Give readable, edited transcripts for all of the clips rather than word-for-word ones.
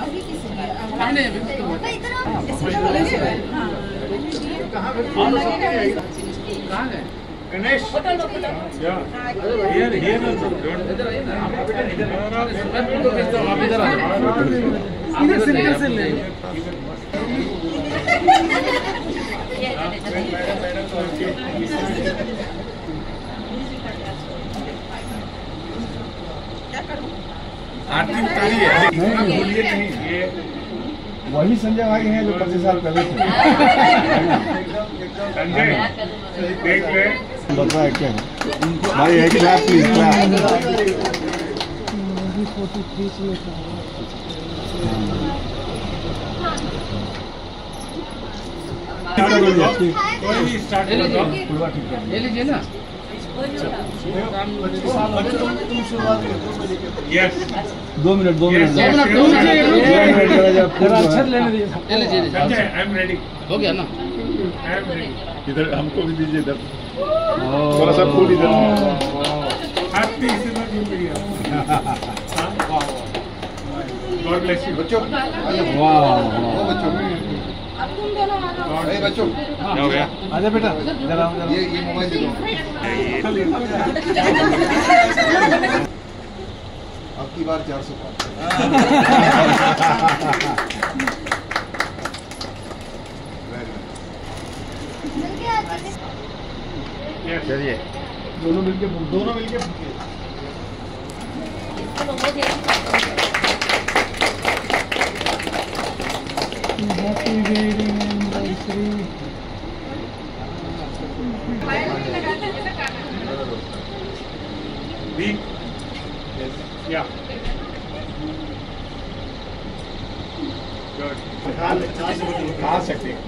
Ganesh single से ले आरती उतारी है भूलिए नहीं, ये वही संजय भाई हैं जो 25 साल पहले थे। संजय देख ले बता है क्या भाई, एक क्लास प्लीज फोटो खींच लेता हूं। कोई नहीं स्टार्ट कर दो, ले लीजिए ना। यस 2 मिनट अक्षर लेने दीजिए। आई एम रेडी, हो गया ना? I am ready. इधर हमको भी दीजिए, इधर थोड़ा सा फूल इधर। Happy silver jubilee. God bless you बच्चों। वाह बच्चों, बच्चों क्या हो गया? आजा बेटा इधर आओ। ये मोबाइल दे दो। अब की बार 400 चलिए दोनों मिलके हैप्पी वेडिंग एनिवर्सरी। या गुड खा सकते हैं।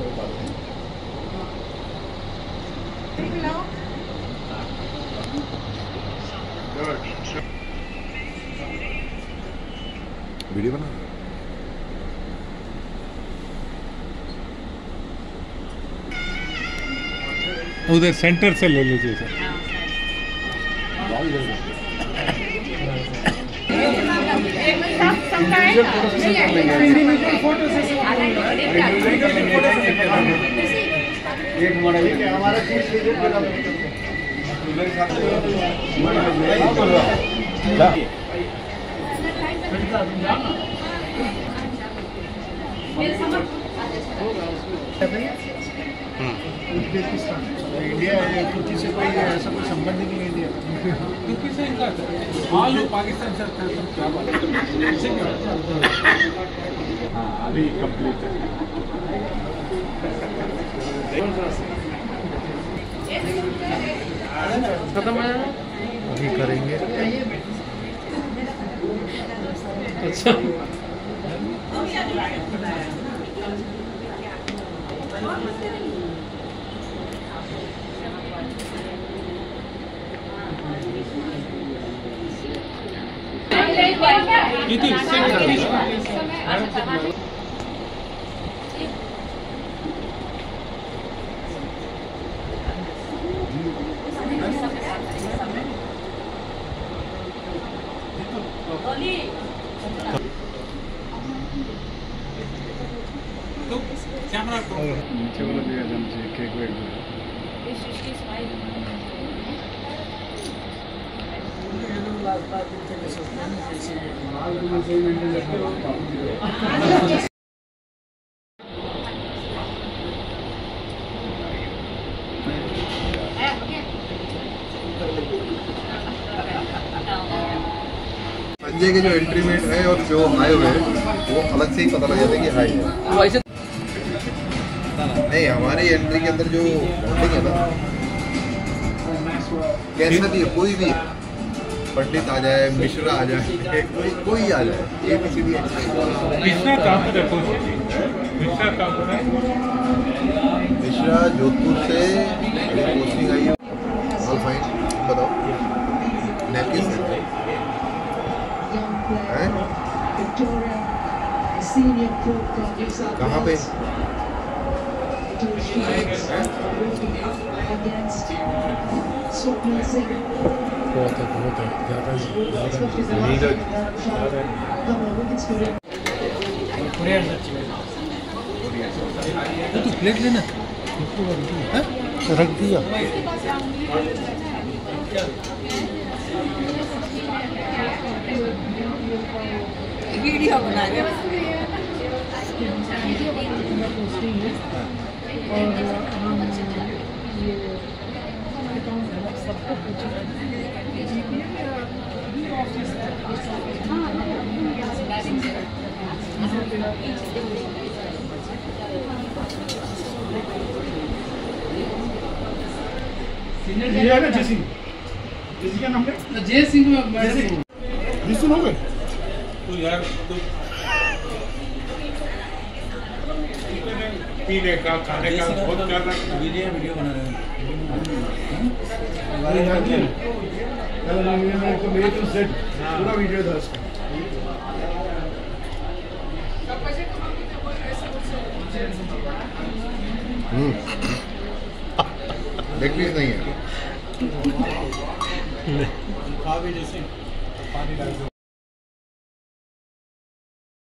वीडियो बना उधर सेंटर से ले लीजिए सर। एक मॉडल हमारा उज्बेकिस्तान, इंडिया तुर्की से कोई ऐसा कोई संबंध नहीं है। इंडिया तुर्की से इनका मालूम, पाकिस्तान से क्या बात है? हाँ अभी कंप्लीट है। खत्म है, अभी करेंगे। अच्छा किती कैमरा को नीचे वाला दिया जमसे केक वेट संजय के जो एंट्री में है और जो हाई हुए वो अलग से ही पता लग जाता है कि हाई है। नहीं हमारी एंट्री के अंदर जो बॉन्डिंग है ना, कैसा भी है, कोई भी पंडित आ जाए, मिश्रा आ जाए, कोई आ जाए, ABCD मिश्रा जोधपुर से पोस्टिंग आई है। ऑल फाइन, बताओ नैपकिन कहाँ पे? बहुत है ज़्यादा तू प्लेट लेना रख दिया। वीडियो बना रहे सबको ये है ना जैसी क्या नाम है? जय सिंह मैडम जिस हो गए तो यार तो पीने का खाने का बहुत ज्यादा वीडियो बना रहे हैं। मेरे तो सेट पूरा वीडियो था उसका। लेग पीस नहीं है। खा भी जैसे पानी डाल दो।